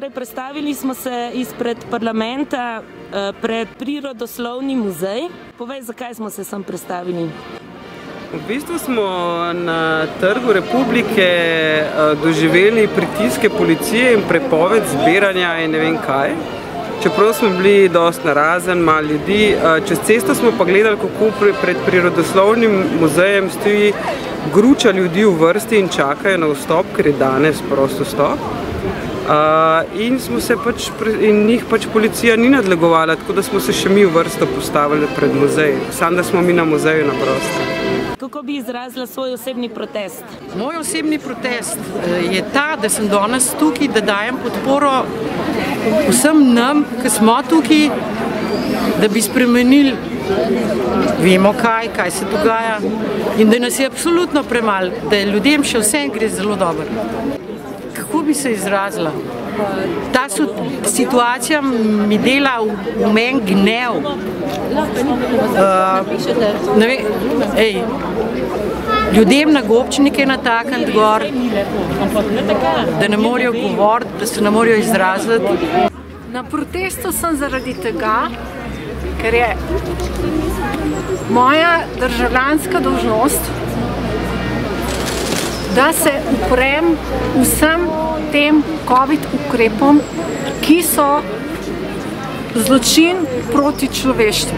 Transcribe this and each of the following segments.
Torej, predstavili smo se izpred parlamenta pred Prirodoslovni muzej. Povej, zakaj smo se sem predstavili? V bistvu smo na Trgu Republike doživeli pritiske policije in prepoved zbiranja in ne vem kaj. Čeprav smo bili dosti narazen, malo ljudi. Čez cesto smo pa gledali, kako pred Prirodoslovnim muzejem stoji gruča ljudi v vrsti in čakajo na vstop, ker je danes prost vstop. In njih pač policija ni nadlegovala, tako da smo se še mi v vrsto postavili pred muzej. Samo da smo mi na muzeju na prostem. Kako bi izrazila svoj osebni protest? Moj osebni protest je ta, da sem danes tukaj, da dajem podporo vsem nam, ki smo tukaj, da bi spremenili, vemo kaj se dogaja in da nas je absolutno premalo, da ljudem še vsem gre zelo dobro. Kako bi se izrazila? Ta situacija mi dela v meni gnev. Ljudem na gobčnike natakniti gor, da ne morejo govoriti, da se ne morejo izraziti. Na protestu sem zaradi tega, ker je moja državljanska dolžnost, da se uprem vsem tem COVID ukrepom, ki so zločin proti človeštvu.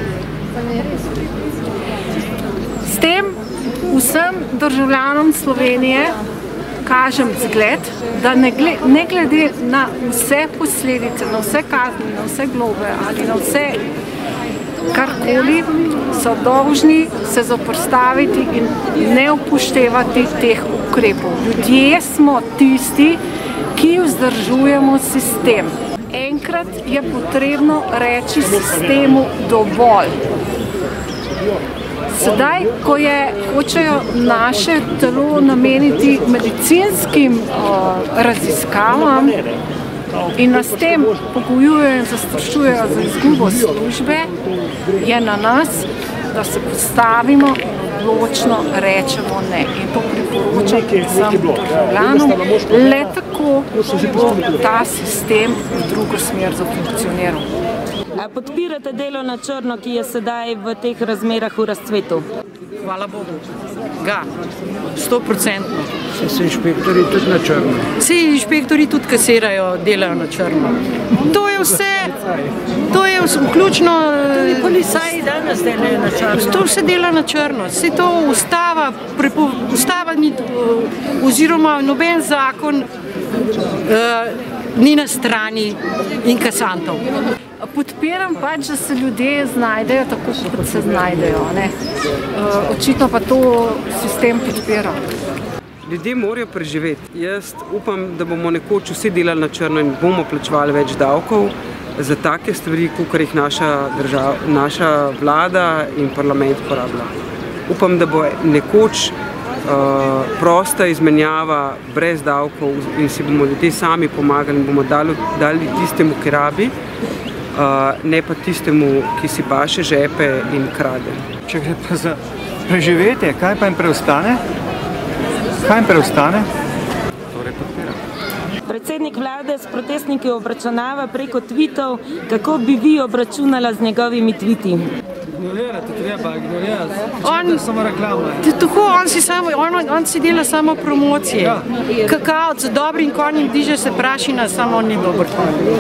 S tem vsem državljanom Slovenije kažem zgled, da ne glede na vse posledice, na vse kazni, na vse globe ali na vse karkoli, so dolžni se zoperstaviti in ne upoštevati teh ukrepov. Ljudje smo tisti, ki vzdržujemo sistem. Enkrat je potrebno reči sistemu dovolj. Sedaj, ko hočejo naše telo nameniti medicinskim raziskavam in nas tem pogojujejo in zastrašujejo za izgubo službe, je na nas, da se postavimo in odločno rečemo ne. In to priporočam vsem državljanom, le tako bo ta sistem v drugo smer zafunkcioniral. A podpirate delo na črno, ki je sedaj v teh razmerah v razcvetu? Hvala Bogu. Ga. 100%. Se inšpektori tudi na črno? Vsi inšpektori tudi kasirajo, delajo na črno. To je vse. To je vključno... Tudi policaji danes delajo na črno. To se dela na črno. Vse to ustava ni, oziroma noben zakon ni na strani inkasantov. Podpiram pač, da se ljudje znajdejo tako, kot se znajdejo. Očitno pa to sistem podpira. Ljudje morajo preživeti. Jaz upam, da bomo nekoč vsi delali na črno in bomo plačevali več davkov za take stvari, kot jih naša vlada in parlament porablja. Upam, da bo nekoč prosta izmenjava brez davkov in si bomo ljudje sami pomagali in bomo dali tistemu, ki rabi, ne pa tistemu, ki si paše žepe in krade. Če gre pa za preživetje, kaj pa jim preostane? Kaj jim preostane? Torej podpira. Predsednik vlade s protestniki obračunava preko tweetov, kako bi vi obračunala z njegovimi tweeti? Ignorirati treba, ignorirati. Samo reklama. Tako, on si dela samo promocije. Kakao z dobrim konjem diže se prašina, samo on ni dober konj.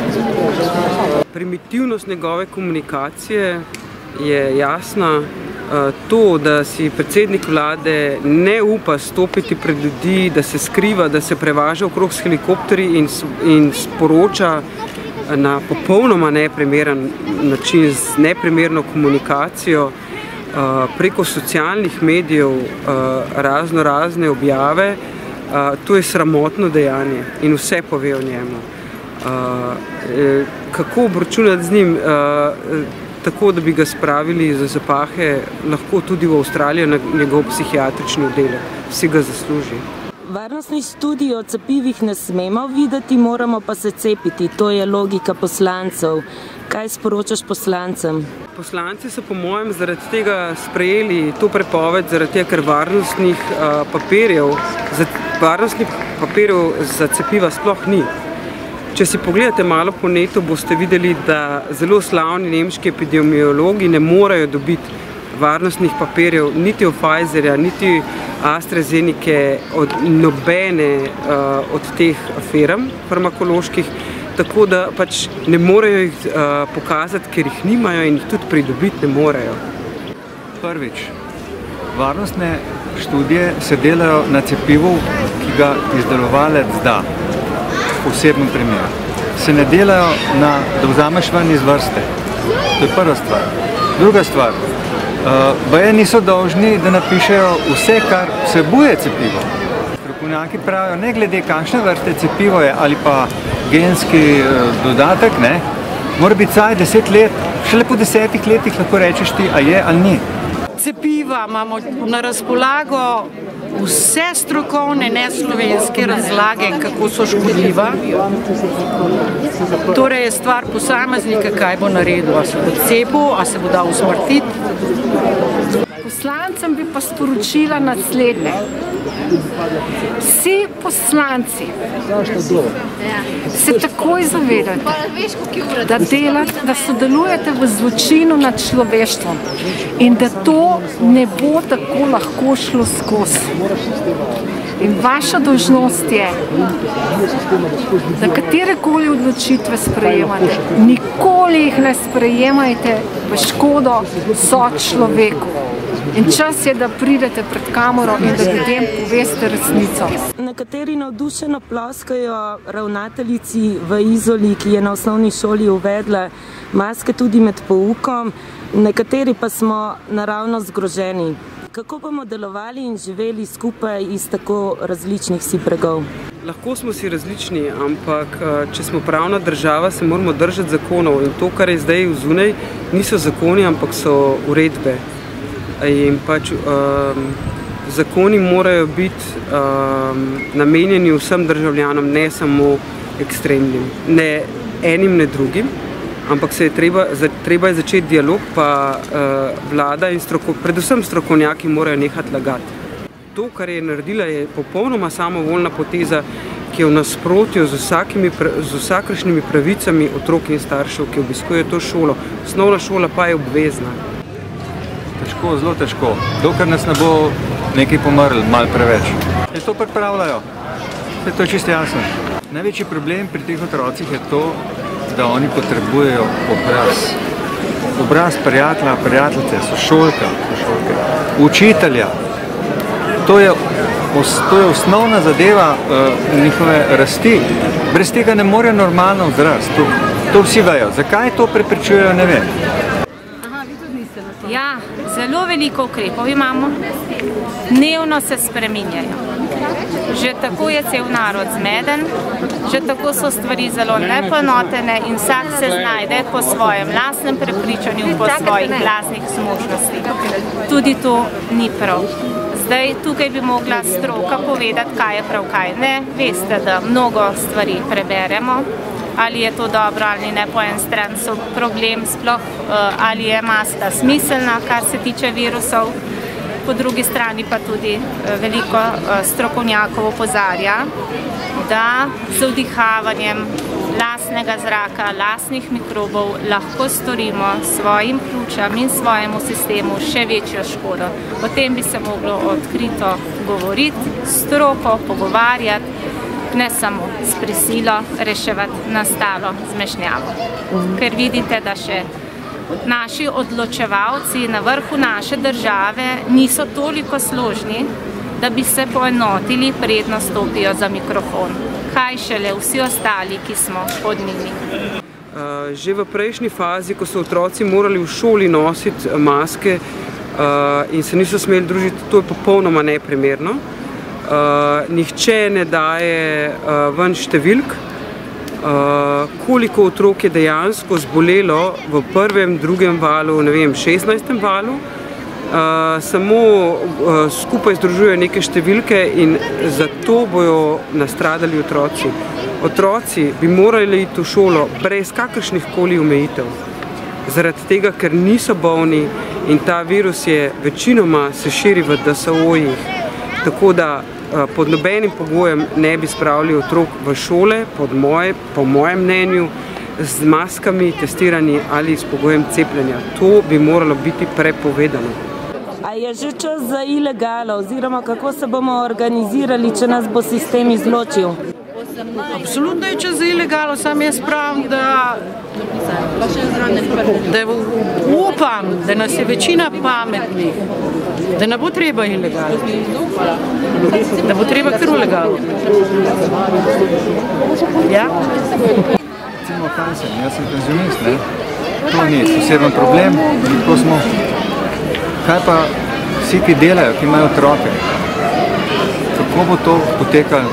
Primitivnost njegove komunikacije je jasna. To, da si predsednik vlade ne upa stopiti pred ljudi, da se skriva, da se prevaža okrog s helikopterji in sporoča na popolnoma neprimeren način, z neprimerno komunikacijo, preko socialnih medijev, razne objave, to je sramotno dejanje in vse pove o njemu. Kako obračunati z njim? Tako, da bi ga spravili za zapahe, lahko tudi v Avstralijo na njegov psihiatrični oddelek. Vsi ga zasluži. Varnostni študij o cepivih ne smemo videti, moramo pa se cepiti. To je logika poslancev. Kaj sporočaš poslancem? Poslanci so po mojem zaradi tega sprejeli to prepoved, zaradi tega, ker varnostnih papirjev za cepiva sploh ni. Če si pogledate malo po netu, boste videli, da zelo slavni nemški epidemiologi ne morejo dobiti varnostnih papirjev niti od Pfizerja, niti AstraZenike, od nobene od teh firm farmakoloških, tako da pač ne morejo jih pokazati, ker jih nimajo in jih tudi pridobiti ne morejo. Prvič, varnostne študije se delajo na cepivu, ki ga izdelovalec da. V posebnem primeru. Se ne delajo da vzameš ven iz vrste. To je prva stvar. Druga stvar, baje niso dolžni, da napišejo vse, kar vsebuje cepivo. Strokovnjaki pravijo, ne glede kakšne vrste cepivo je ali pa genski dodatek, mora biti vsaj 10 let, šele po 10 letih lahko rečeš ti, a je ali ni. Cepiva imamo na razpolago vse strokovne neslovenske razlage, kako so škodljiva. Torej je stvar posameznika, kaj bo naredil, a se bo cepil, a se bo dal usmrtiti. Poslancem bi pa sporočila naslednje. Vsi poslanci se takoj zavedate, da sodelujete v zločinu nad človeštvom in da to ne bo tako lahko šlo skozi. In vaša dolžnost je, da katerekoli odločitve sprejemate, nikoli jih ne sprejemajte v škodo sočloveku. In čas je, da pridete pred kamero in da ljudem poveste resnico. Nekateri navdušeno ploskajo ravnateljici v Izoli, ki je na osnovni šoli uvedla maske tudi med poukom, nekateri pa smo naravno zgroženi. Kako bomo delovali in živeli skupaj iz tako različnih si bregov? Lahko smo si različni, ampak če smo pravna država, se moramo držati zakonov. In to, kar je zdaj vzunaj, niso zakoni, ampak so uredbe. In pač zakoni morajo biti namenjeni vsem državljanom, ne samo ekstremnim, ne enim, ne drugim, ampak se je treba je začeti dialog, pa vlada in predvsem strokovnjaki morajo nehati lagati. To, kar je naredila, je popolnoma samovoljna poteza, ki je v nasprotju z vsakršnimi pravicami otrok in staršev, ki obiskujejo to šolo. Osnovna šola pa je obvezna. Težko, zelo težko. Dokler nas ne bo nekaj pomrl, malo preveč. In to pripravljajo. To je čisto jasno. Največji problem pri teh otrocih je to, da oni potrebujejo obraz. Obraz prijatelja, prijateljice, sošolka, učitelja. To je osnovna zadeva njihove rasti. Brez tega ne more normalno vzrasti. To vsi vejo. Zakaj to preprečujejo, ne vem. Ja, zelo veliko ukrepov imamo, dnevno se spreminjajo. Že tako je cel narod zmeden, že tako so stvari zelo nepoenotene in vsak se znajde po svojem lastnem prepričanju, po svojih lastnih zmožnostih. Tudi to ni prav. Zdaj, tukaj bi mogla stroka povedati, kaj je prav, kaj ne. Veste, da mnogo stvari preberemo. Ali je to dobro ali ne, po en stran so problem sploh, ali je maska smiselna, kar se tiče virusov, po drugi strani pa tudi veliko strokovnjakov opozarja, da z vdihavanjem lastnega zraka, lastnih mikrobov lahko storimo svojim pljučam in svojemu sistemu še večjo škodo. O tem bi se moglo odkrito govoriti, stroko pogovarjati, ne samo s prisilo reševati nastalo zmešnjavo. Ker vidite, da še naši odločevalci na vrhu naše države niso toliko složni, da bi se poenotili, predno stopijo za mikrofon. Kaj šele vsi ostali, ki smo pod njimi. Že v prejšnji fazi, ko so otroci morali v šoli nositi maske in se niso smeli družiti, to je popolnoma neprimerno. Nihče ne daje ven številk, koliko otrok je dejansko zbolelo v prvem, drugem valu, ne vem, 16. valu. Samo skupaj združujejo neke številke in zato bojo nastradali otroci. Otroci bi morali iti v šolo brez kakršnih koli omejitev. Zaradi tega, ker niso bolni in ta virus je večinoma se širi v DSO-jih. Tako da pod nobenim pogojem ne bi spravili otrok v šole, po mojem mnenju, z maskami, testirani ali s pogojem cepljenja. To bi moralo biti prepovedano. A je že čas za ilegalo, oziroma kako se bomo organizirali, če nas bo sistem izločil? Absolutno je čas za ilegalo, sam jaz pravim, da upam, da nas je večina pametnih, da ne bo treba ilegalo, da bo treba kar ilegalo. Ja? Recimo, kaj sem, jaz sem penzionist, ne? To ni poseben problem, tako smo. Kaj pa vsi, ki delajo, ki imajo otroke? Kako bo to potekalo?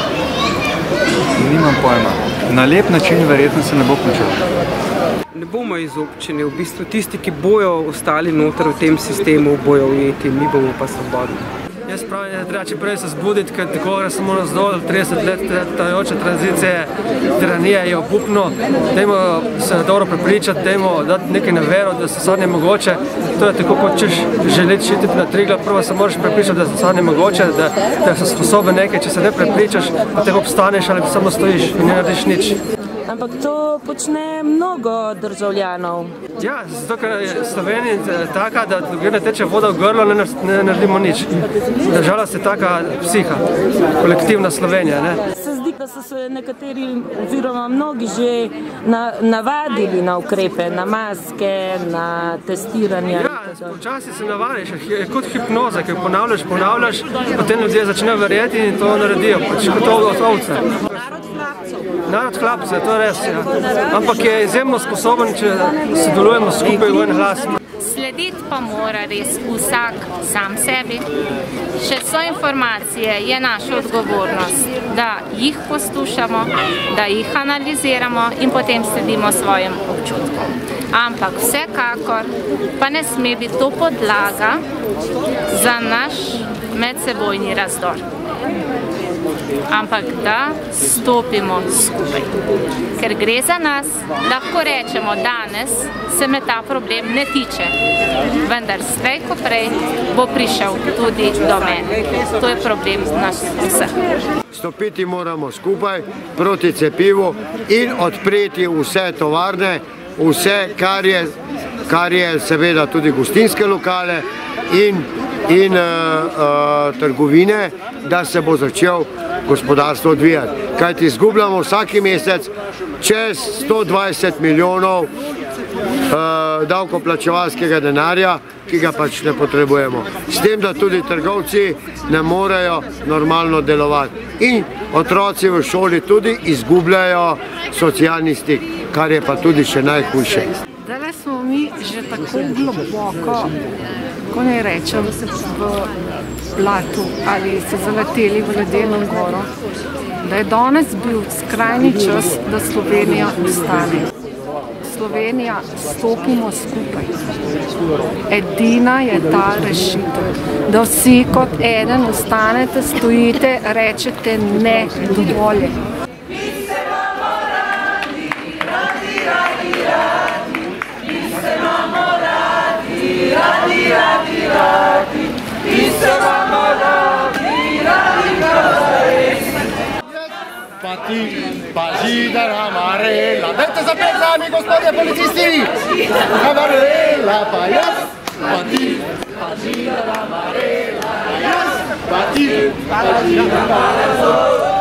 Nimam pojma. Na lep način verjetno se ne bo končalo. Ne bomo izobčeni, v bistvu tisti, ki bojo ostali noter v tem sistemu, bojo ujeti, mi bomo pa svobodni. Jaz pravim, da treba čim prej se zbuditi, ker tako gre samo navzdol, 30 let trajajoče tranzicije, tiranija je obupno. Dajmo se dobro prepričati, dajmo dati nekaj na vero, da se sad ne mogoče. To je tako, kot češ želeti šititi na Triglav, prvo se moraš prepričati, da se sad ne mogoče, da si sposoben nekaj, če se ne prepričaš, potem obstaneš ali samo stojiš in ne narediš nič. Ampak to počne mnogo državljanov. Ja, zato ker je Slovenija taka, da dokler ne teče voda v grlo, ne naredimo nič. Žalost je taka psiha, kolektivna Slovenija. Se zdi, da so se nekateri oziroma mnogi že navadili na ukrepe, na maske, na testiranje. Ja, včasih se navadiš, je kot hipnoza, ki jo ponavljaš, potem ljudje začnejo verjeti in to naredijo, pač kot ovce. Narod hlapcev, to je res, ja. Ampak je izjemno sposoben, če sodelujemo skupaj v en glas. Slediti pa mora res vsak sam sebi. Še so informacije, je naša odgovornost, da jih poslušamo, da jih analiziramo in potem sledimo svojim občutkom. Ampak vsekakor pa ne sme biti to podlaga za naš medsebojni razdor. Ampak da stopimo skupaj. Ker gre za nas, lahko rečemo, danes se me ta problem ne tiče, vendar slej ko prej bo prišel tudi do mene. To je problem nas vseh. Stopiti moramo skupaj proti cepivu in odpreti vse tovarne, vse, kar je seveda tudi gostinske lokale in trgovine, da se bo začel gospodarstvo odvijati. Kajti izgubljamo vsaki mesec čez 120 milijonov davkoplačevalskega denarja, ki ga pač ne potrebujemo. S tem, da tudi trgovci ne morejo normalno delovati. In otroci v šoli tudi izgubljajo socialni stik, kar je pa tudi še najhujše. Zdaj smo mi že tako globoko, ko ne rečem, v blatu ali se zaleteli v ledeno goro, da je danes bil skrajni čas, da Slovenija ustane. Slovenija, stopimo skupaj. Edina je ta rešitev, da vsi kot eden ustanete, stojite, rečete ne, dovolj. Pagidara amarela, dajte za pet zami, gospodje policisti! Amarela, pa jaz, pa ti, pagidara amarela, pa jaz, pa ti, pagidara amarela.